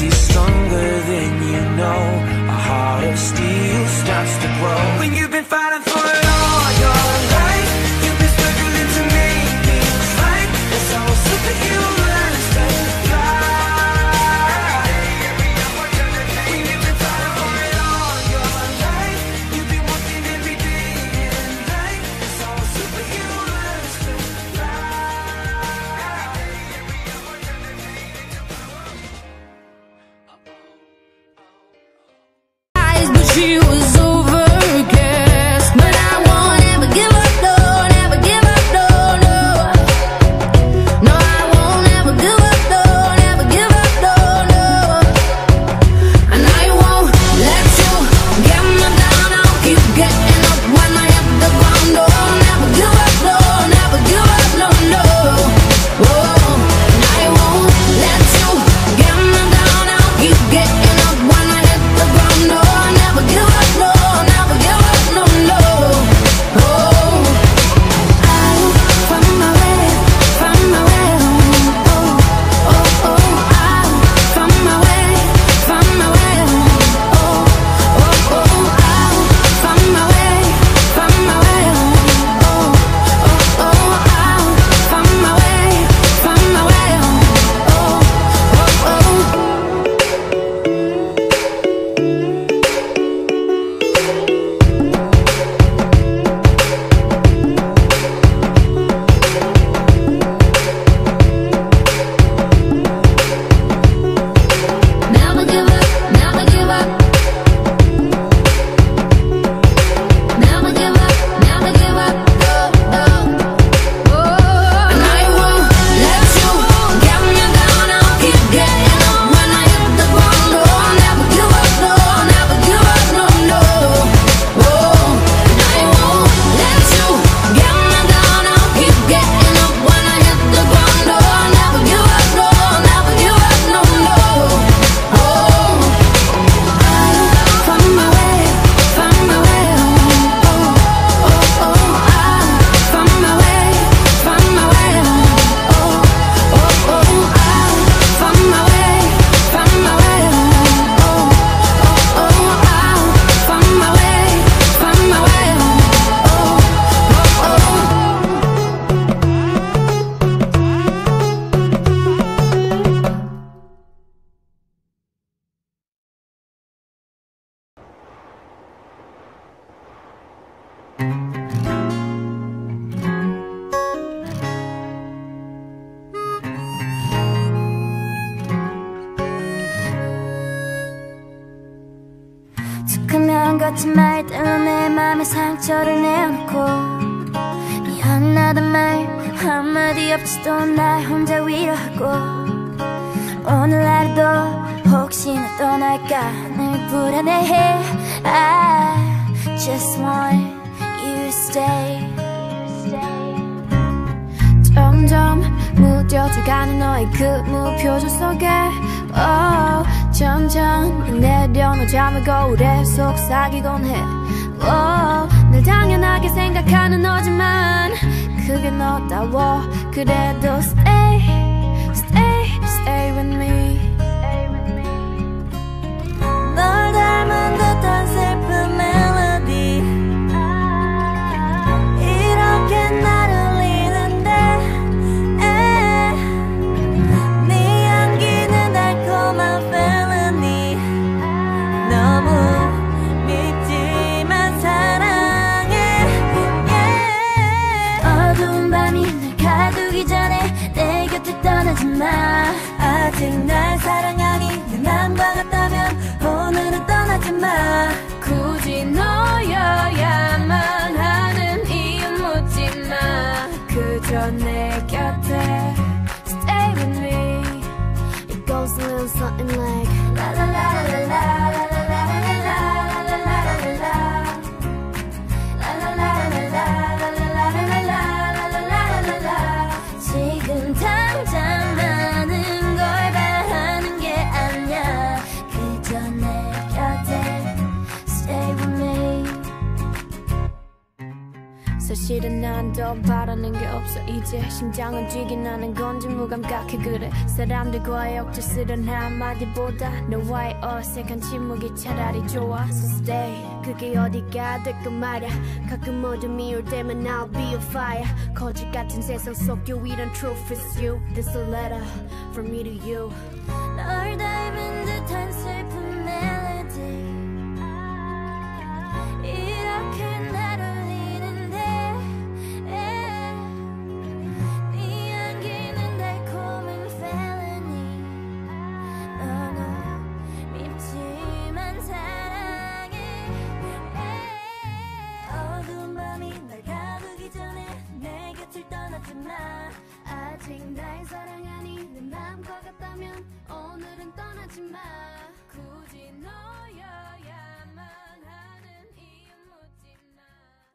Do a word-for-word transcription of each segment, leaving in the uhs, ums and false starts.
is stronger than you know. A heart of steel starts to grow. When you've been fighting for it all your life, you've been struggling to make things right. That's how a superhero learns to fly. When you've been fighting for it all your life, you've been working every day and night. That's how a superhero learns to She was overcast, but I won't ever give up, no, never give up, no, no. No, I won't ever give up, no, never give up, no, no. And I won't let you get me down, I'll keep getting up when I hit the ground, no. Never give up, no, never give up, no, no. Oh, and I won't let you get me down, I'll keep getting up when I hit the ground, no. Never give up, no, never give up, no, no. Oh, out from my way, from my way. Oh, oh, oh, out from my way, from my way. Oh, oh, oh, out from my way, from my way. Oh, oh, oh, out from my way, from my way. Oh, oh, oh. Never give up, never give up. Never give up, never give up, no, no. Oh, and I won't let you get me down, I'll keep getting up when I hit the ground, no. Never give up, no, never give up, no, no. Oh, and I won't let you get me down, I'll keep getting up when I hit the ground, no. Never give up, no, never give up, no, no. Oh, out from my way, from my way. Oh, oh, oh, out from my way, from my way. Oh, oh, oh, out from my way, from my way. Oh, oh, oh, out from my way, from my way. Oh, oh, oh. 툭하면 거친 말 때문에 맘에 상처를 내놓고 미안하단 말 한마디 없이도 날 혼자 위로하고 오늘 하루도 혹시나 떠날까 늘 불안해해. I just want you to stay. 점점 무뎌져가는 너의 그 무표정 속에 oh, 점점 내려놓지 않을 거울에 속삭이곤 해. oh, 늘 당연하게 생각하는 너지만 그게 너다워. 그래도 stay, stay, stay with me. 널 닮은 듯한 슬픈 멜로디 이렇게 나를 울리는데 네 향기는 달콤한 felony. 너무 밉지만 사랑해. yeah. 어두운 밤이 날 가두기 전에 내 곁을 떠나지 마. 아직 날 사랑하니 내 맘과 같다면 오늘은 떠나지 마. 굳이 너여야만 하는 이유 묻지 마. 그저 내 곁에 stay with me. It goes a little something like la la la la la la la la la la la la la la. La la la la la la la la la la la la la. 지금 당장 하는 걸 바라는 게 아니야. 그저 내 곁에 stay with me. 사실은 난 더 바라는 게 없어. 이제 심장은 뛰긴 하는 건지 무감각해. 그래 사람들과의 억지스런 한마디보다 너와의 어색한 침묵이 차라리 좋아. So stay 그게 어디가 될까 말야. 가끔 어둠이 올 때면 I'll be a fire. 거짓 같은 세상 속 유일한 truth is you. This a letter from me to you. 널 닮은 듯한 슬픈 멜로디 이렇게 날 울리는데 네 안기는 달콤한 felony. 너는 밉지만 사랑해. 어두운 밤이 날 가두기 전에 내 곁을 떠나지 마. 아직 날 사랑하니 내 맘과 같다면 오늘은 떠나지 마. 굳이 너여야만 하는 이유 묻지 마.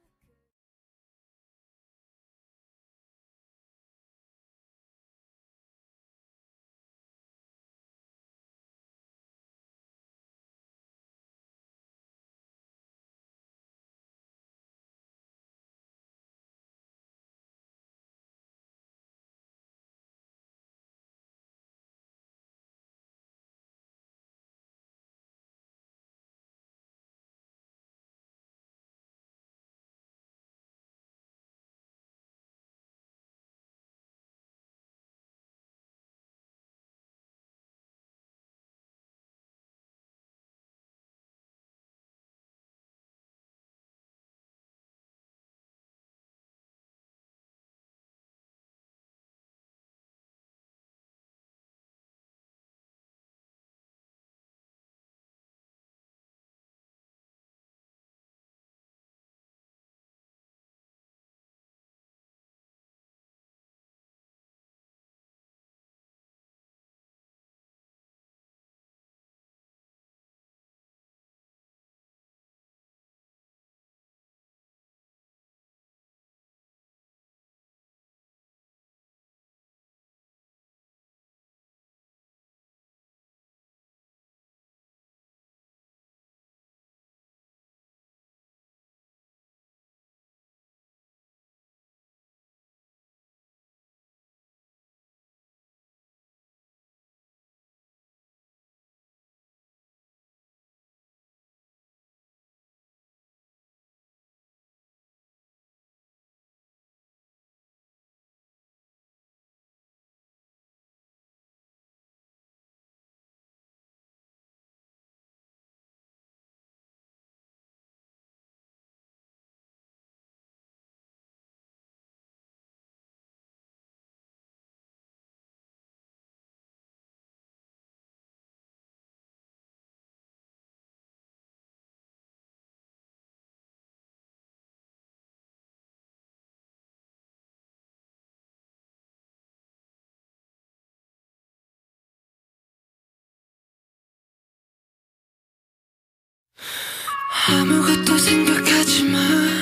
아무것도 생각하지 마.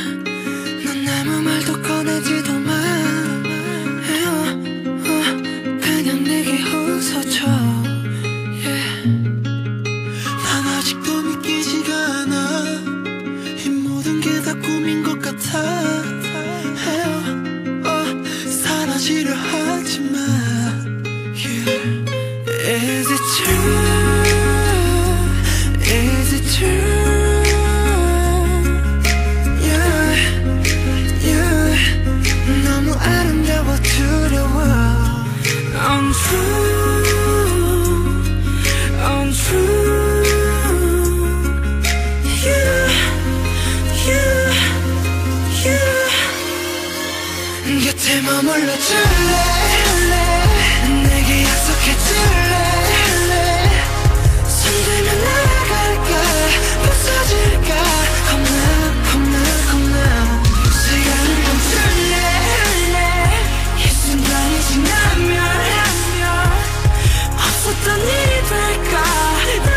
넌 아무 말도 꺼내지도 마. 어, 어, 그냥 내게 웃어줘. yeah. 난 아직도 믿기지가 않아. 이 모든 게 다 꿈인 것 같아. 어, 어, 사라지려 하지 마. yeah. Is it true? Is it true? 곁에 머물러 줄래. 내게 약속해 줄래. 손들면 날아갈까 부서질까 겁나 겁나 겁나. 시간을 멈출래. 이 순간이 지나면 없었던 일이 될까.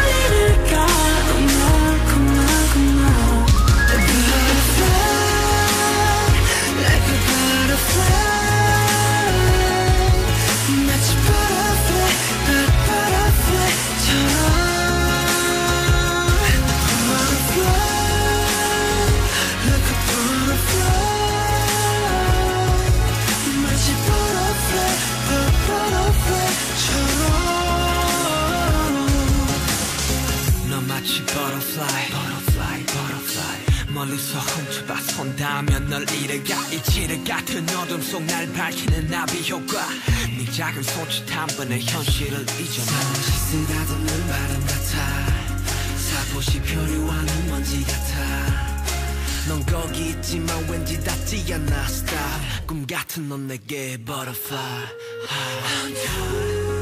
butterfly butterfly butterfly 멀리서 훔쳐봐 손닿으면 널 잃어가 이 지뢰 같은 어둠 속 날 밝히는 나비 효과 네 작은 손짓 한 번에 현실을 잊어놔 쓰다듬는 바람 같아 살포시 표류하는 먼지 같아 넌 거기 있지만 왠지 닿지 않아 Stop 꿈 같은 넌 내게 butterfly